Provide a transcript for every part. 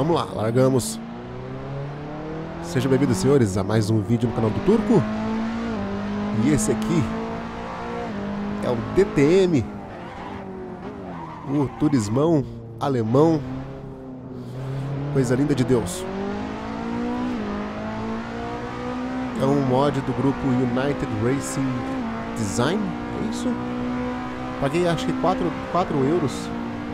Vamos lá, largamos. Sejam bem-vindos, senhores, a mais um vídeo no canal do Turco. E esse aqui é o DTM, o turismão alemão. Coisa linda de Deus. É um mod do grupo United Racing Design, é isso? Paguei acho que 4 euros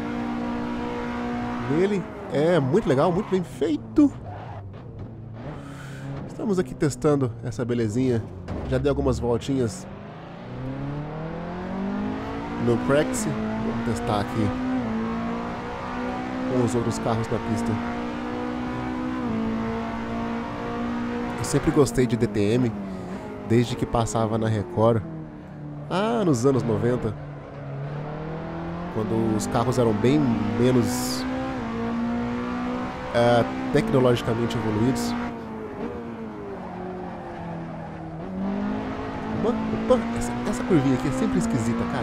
nele. É muito legal, muito bem feito. Estamos aqui testando essa belezinha. Já dei algumas voltinhas no practice. Vamos testar aqui com os outros carros na pista. Eu sempre gostei de DTM, desde que passava na Record, nos anos 90, quando os carros eram bem menos tecnologicamente evoluídos. Opa, essa curvinha aqui é sempre esquisita, cara.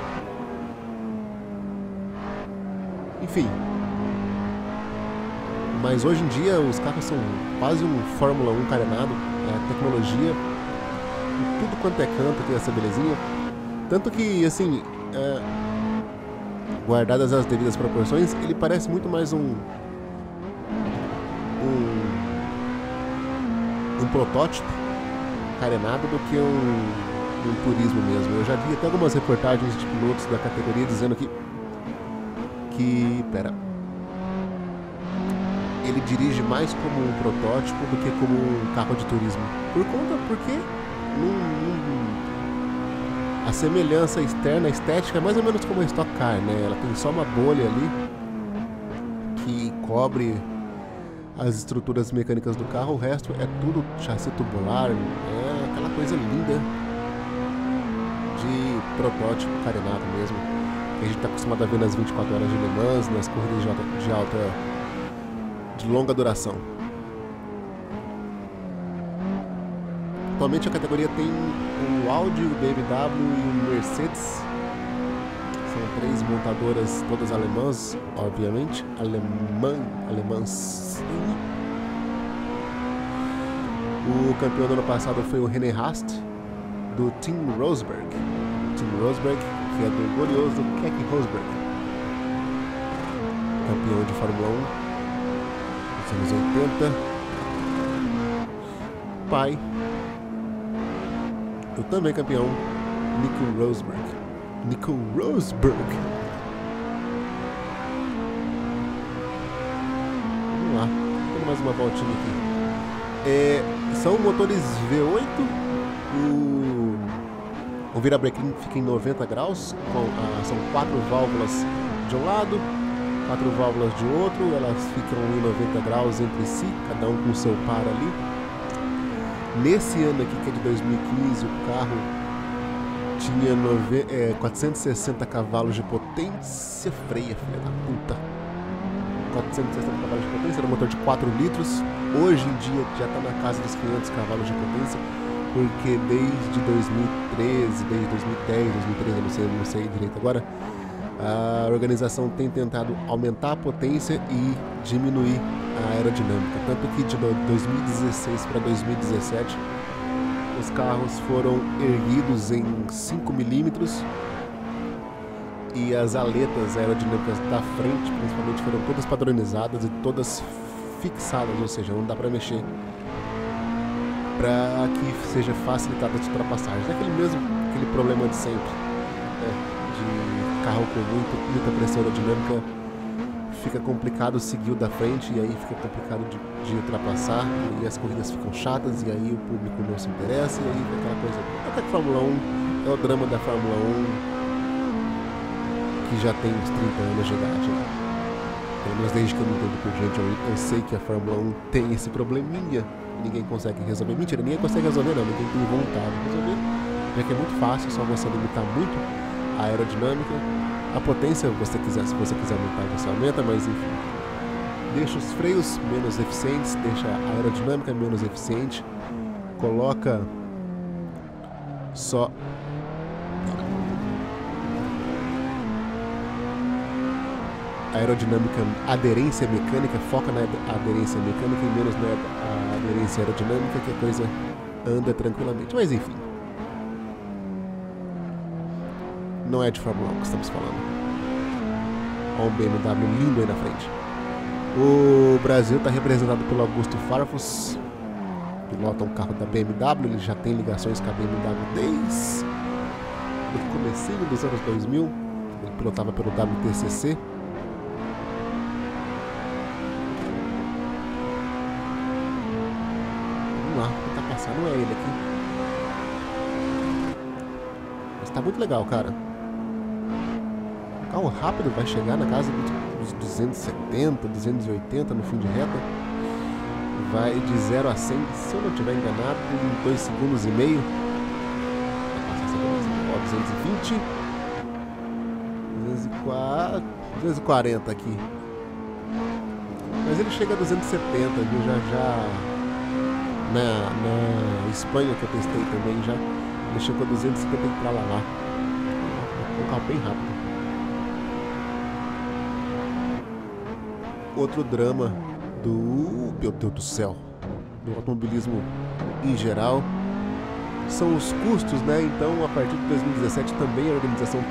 Enfim. Mas hoje em dia os carros são quase um Fórmula 1 carenado. Tecnologia, em tudo quanto é canto tem essa belezinha. Tanto que, assim, guardadas as devidas proporções, ele parece muito mais um protótipo carenado do que um turismo mesmo. Eu já vi até algumas reportagens de pilotos da categoria dizendo que ele dirige mais como um protótipo do que como um carro de turismo. Porque a semelhança externa, a estética é mais ou menos como a Stock Car, né? Ela tem só uma bolha ali que cobre as estruturas mecânicas do carro, o resto é tudo chassi tubular, é aquela coisa linda de protótipo carenado mesmo, que a gente está acostumado a ver nas 24 horas de Le Mans, nas corridas de longa duração. Atualmente a categoria tem o Audi, o BMW e o Mercedes. São 3 montadoras, todas alemãs, obviamente. Alemãs. O campeão do ano passado foi o René Rast, do Team Rosberg. Team Rosberg, que é do glorioso Keke Rosberg. Campeão de Fórmula 1 nos anos 80. Pai, eu também campeão, Nico Rosberg. Vamos lá, dando mais uma voltinha aqui. São motores V8. O virabrequim fica em 90 graus. São 4 válvulas de um lado, 4 válvulas de outro. Elas ficam em 90 graus entre si, cada um com o seu par ali. Nesse ano aqui, que é de 2015, o carro tinha 460 cavalos de potência. Freia, filha da puta. 460 cavalos de potência, era um motor de 4 litros. Hoje em dia já está na casa dos 500 cavalos de potência, porque desde 2013, desde 2010, 2013, eu não sei direito agora, a organização tem tentado aumentar a potência e diminuir a aerodinâmica. Tanto que de 2016 para 2017, os carros foram erguidos em 5 milímetros e as aletas aerodinâmicas da frente, principalmente, foram todas padronizadas e todas fixadas, ou seja, não dá para mexer, para que seja facilitada as ultrapassagens. É aquele problema de sempre, de carro com muita pressão aerodinâmica. Fica complicado seguir o da frente, e aí fica complicado de ultrapassar, e as corridas ficam chatas, e aí o público não se interessa, e aí fica aquela coisa. Até que Fórmula 1 é o drama da Fórmula 1, que já tem uns 30 anos de idade. Pelo menos desde que eu me entendo por gente, eu sei que a Fórmula 1 tem esse probleminha, e ninguém consegue resolver. Mentira, ninguém consegue resolver não, ninguém tem vontade de resolver, já que é muito fácil, só você limitar muito a aerodinâmica. A potência, se você quiser aumentar, você aumenta, mas enfim. Deixa os freios menos eficientes, deixa a aerodinâmica menos eficiente, coloca só aerodinâmica, aderência mecânica, foca na aderência mecânica e menos na aderência aerodinâmica, que a coisa anda tranquilamente. Mas enfim, não é de Fórmula 1 que estamos falando. Olha um BMW lindo aí na frente. O Brasil está representado pelo Augusto Farfus, pilota um carro da BMW. Ele já tem ligações com a BMW desde o comecinho dos anos 2000. Ele pilotava pelo WTCC. Vamos lá, quem tá passando é ele aqui. Mas tá muito legal, cara. O carro rápido vai chegar na casa dos 270, 280 no fim de reta. Vai de 0 a 100, se eu não estiver enganado, em 2 segundos e meio. Ó, 220, 204, 240 aqui. Mas ele chega a 270, viu? Já na Espanha, que eu testei também, já ele chegou a 250 e pra lá. Um carro bem rápido. Outro drama do, meu Deus do céu, do automobilismo em geral são os custos, né? Então, a partir de 2017 também a organização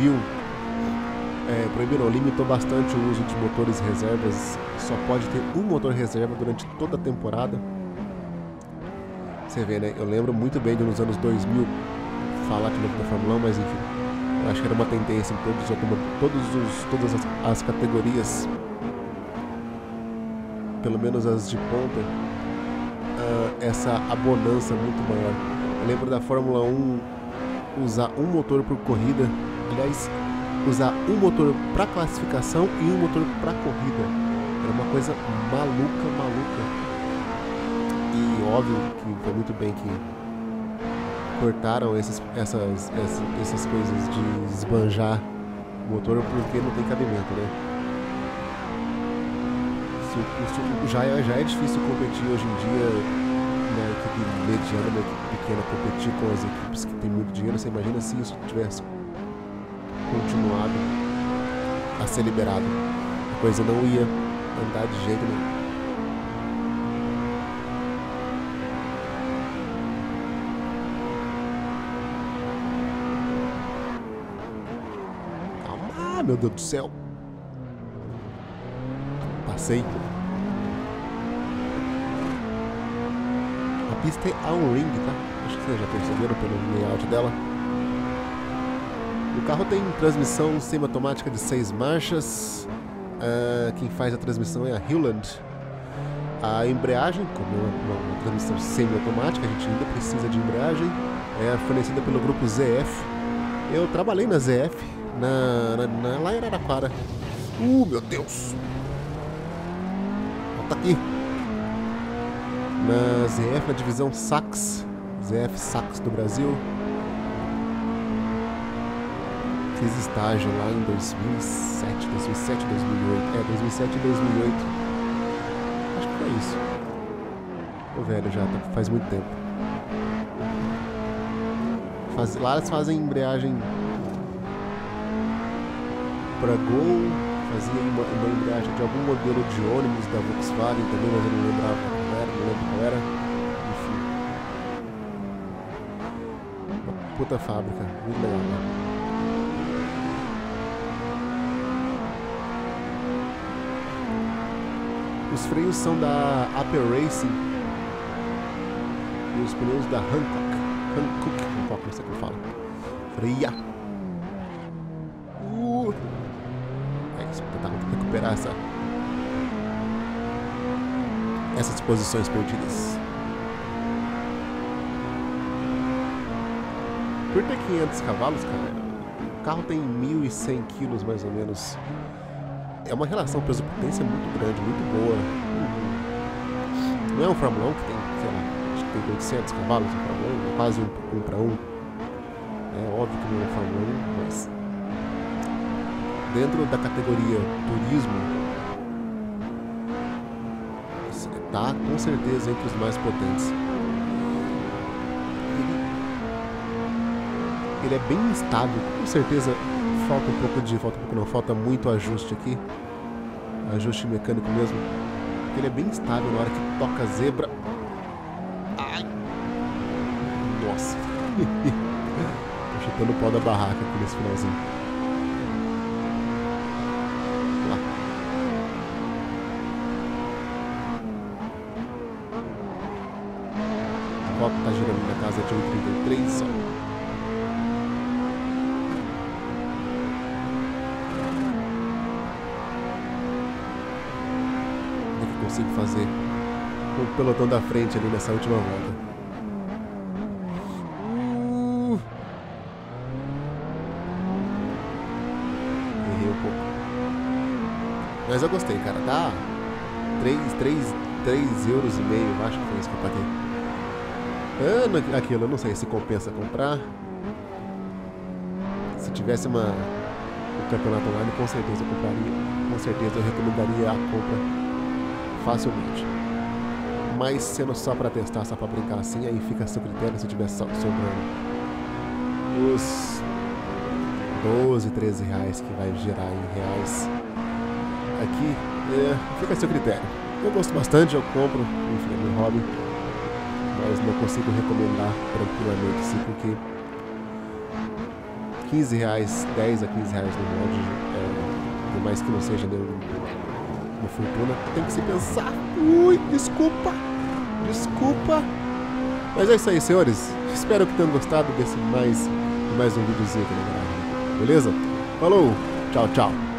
limitou bastante o uso de motores reservas. Só pode ter um motor reserva durante toda a temporada. Você vê, né? Eu lembro muito bem de nos anos 2000 falar de novo da Fórmula 1, mas enfim, eu acho que era uma tendência em todas as categorias, pelo menos as de ponta, essa abonância muito maior. Eu lembro da Fórmula 1 usar um motor por corrida, aliás, usar um motor para classificação e um motor para corrida. Era uma coisa maluca. E óbvio que foi muito bem que cortaram essas coisas de esbanjar o motor, porque não tem cabimento, né? Já é difícil competir hoje em dia na equipe mediana, na equipe pequena, competir com as equipes que tem muito dinheiro. Você imagina se isso tivesse continuado a ser liberado. A coisa não ia andar de jeito nenhum. Calma, meu Deus do céu. Passei. A pista é a um ring, tá? Acho que vocês já perceberam pelo layout dela. O carro tem transmissão semi-automática de 6 marchas. Quem faz a transmissão é a Hewland. A embreagem, como é uma transmissão semi-automática, a gente ainda precisa de embreagem. É fornecida pelo grupo ZF. Eu trabalhei na ZF, lá em Araraquara. Meu Deus! Tá aqui na ZF, na divisão Sachs, ZF Sachs do Brasil. Fiz estágio lá em 2007, 2008. 2007 e 2008. Acho que foi isso. Tô velho já, faz muito tempo. Lá eles fazem embreagem para Gol. Fazia uma embreagem de algum modelo de ônibus da Volkswagen também, mas eu não lembrava qual era, não lembro qual era. Enfim. Uma puta fábrica, muito legal, né? Os freios são da Upper Racing e os pneus da Hankook, não sei como fala. Freia. Tentar recuperar essas posições perdidas. Por ter 500 cavalos, cara, o carro tem 1.100 quilos mais ou menos. É uma relação peso-potência muito grande, muito boa. Não é um Fórmula 1 que tem, sei lá, acho que tem 800 cavalos, um Fórmula 1, é quase um para um. É óbvio que não é um Fórmula 1, mas dentro da categoria turismo, está com certeza entre os mais potentes. Ele é bem instável, com certeza falta muito ajuste aqui. ajuste mecânico mesmo. Ele é bem estável na hora que toca a zebra. Ai! Nossa! Tô chutando o pau da barraca aqui nesse finalzinho. Lá. A volta tá girando na casa de 1,33 só. Consigo fazer o pelotão da frente ali nessa última volta. Errei um pouco. Mas eu gostei, cara. Dá 3,5 euros, acho que foi isso que eu paguei. Aquilo, eu não sei se compensa comprar. Se tivesse o campeonato online, com certeza eu compraria. Com certeza eu recomendaria a compra facilmente. Mas sendo só pra testar, só pra brincar assim, aí fica a seu critério. Se tiver sobrando os 12, 13 reais que vai gerar em reais aqui, fica a seu critério. Eu gosto bastante, eu compro, enfim, é meu hobby, mas não consigo recomendar tranquilamente assim, porque 15 reais, 10 a 15 reais no mod, por mais que não seja uma fortuna, tem que se pensar. Ui, desculpa. Mas é isso aí, senhores. Espero que tenham gostado desse mais um videozinho aqui no canal. Beleza? Falou, tchau, tchau.